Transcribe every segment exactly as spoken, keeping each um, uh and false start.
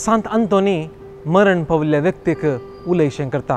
सांत आंतोनी मरण पाविल्ल्या व्यक्तीक उलयशें करता।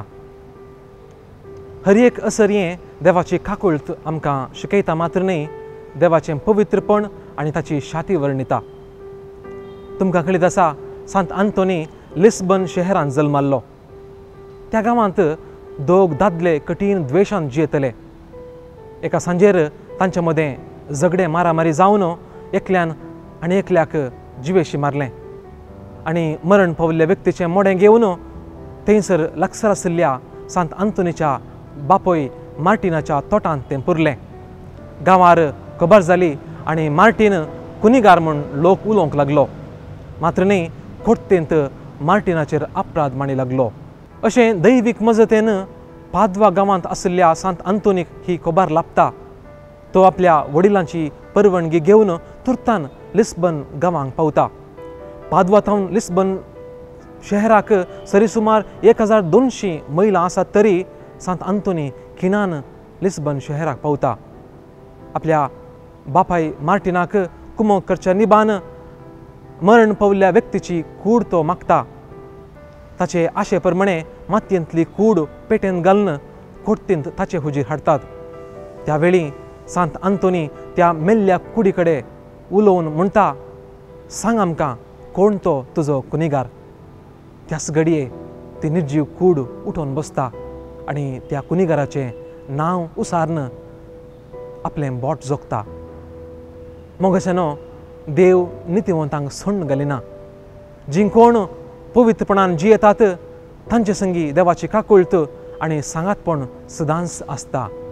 हर एक असरये देवाची काकुळट आमकां शिकयता मात्र न्ही, देवाचें पवित्रपण आनी ताची शाती वर्णिता। तुमकां कळीत आसा, सांत आंतोनी लिस्बन शहरांत जल्माल्लो। त्या गांवांत दोग दादले कठीण द्वेशांत जियेतले। एका सांजेर तांचे मदें झगडे मारामारी जावन एकल्यान आनी एकल्याक जिवेशी मारलें आनी मरण पाविल्ल्या व्यक्तीचें मोडें घेवन थंयसर लागसार आशिल्ल्या सांत आंतोनीच्या बापोय मार्टिनाच्या तोटांत तें पुरलें। गांवार खबर जाली आनी मार्टीन कुनिगार म्हूण लोक उलोवंक लागलो। मात्र न्ही, खोट्टेंत मार्टिनाचेर अपराध मांडी लागलो। अशें दैवीक मजतेन पाद्वा गांवांत आशिल्ल्या सांत आंतोनीक ही खबर लाभता। तो आपल्या वडिलांची परवणगी घेवन तुर्तान लिस्बन गांवांक पावता। पाद्वातावन लिस्बन शहराक सरीसुमार एक हजार दोनशी मैलां आसात तरी सांत आंतोनी खिणान लिस्बन शहराक पावता। आपल्या बापाय मार्टिनाक कुमो करच्या निबान मरण पाविल्ल्या व्यक्तीची कूड तो मागता। ताचे आशे प्रमाणे मातयेंतली कूड पेटेन घालून खोट्टेंत ताचे हुजीर हाडटात। त्यावेळी सांत आंतोनी त्या मेल्ल्या कुडी कडेन उलोवन म्हणटा, सांग आमकां कोण तो तुजो कुनिगार। त्याच घडये ती निर्जीव कूड उठोवन बसता आनी त्या कुनिगाराचें नांव उसारन आपलें बोट जोगता। मोगशानो देव नितिवंतांक सोडून घालिना। जीं कोण पवित्रपणान जियेतात तांचे संगी देवाची काकुळट आनी सांगातपण सदांच आसता।